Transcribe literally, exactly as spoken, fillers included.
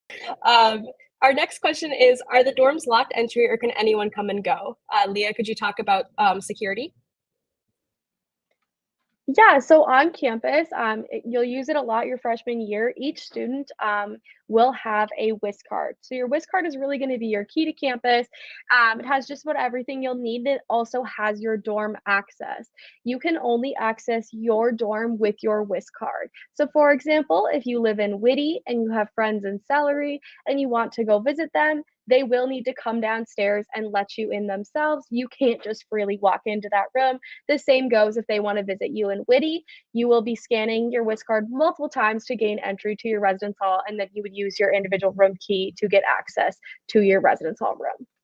Um, our next question is, are the dorms locked entry or can anyone come and go? Uh, Leah, could you talk about um, security? Yeah, so on campus, um, it- you'll use it a lot your freshman year. Each student um, will have a WIS card. So your WIS card is really going to be your key to campus. Um, it has just about everything you'll need. It also has your dorm access. You can only access your dorm with your WIS card. So for example, if you live in Whitty and you have friends in Celery and you want to go visit them, they will need to come downstairs and let you in themselves. You can't just freely walk into that room. The same goes if they want to visit you in Whitty. You will be scanning your WIS card multiple times to gain entry to your residence hall, and then you would use your individual room key to get access to your residence hall room.